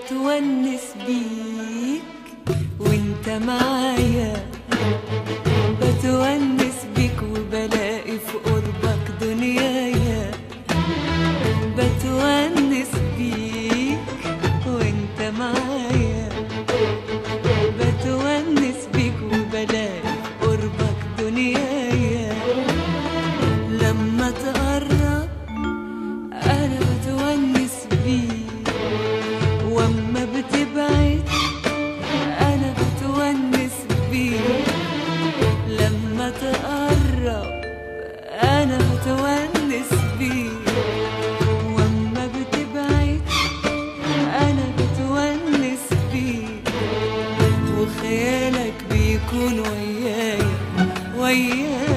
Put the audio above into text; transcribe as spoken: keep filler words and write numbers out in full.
بتونس بيك وانت معايا، بتونس بيك وبلاقي في قربك دنيايا، بتونس بيك وانت معايا، بتونس بيك وبلاقي في قربك دنيايا. لما تقرب انا بتونس بيك، واما بتبعد انا بتونس بيك. لما تقرب انا بتونس بيك، واما بتبعد انا بتونس بيك. وخيالك بيكون ويايا ويايا